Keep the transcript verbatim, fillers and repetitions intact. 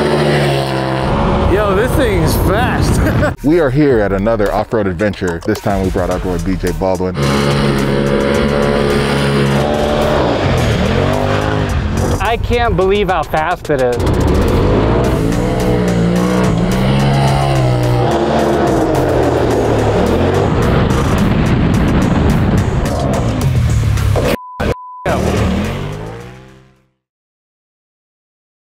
Yo, this thing's fast. We are here at another off-road adventure. This time we brought our boy B J Baldwin. I can't believe how fast it is.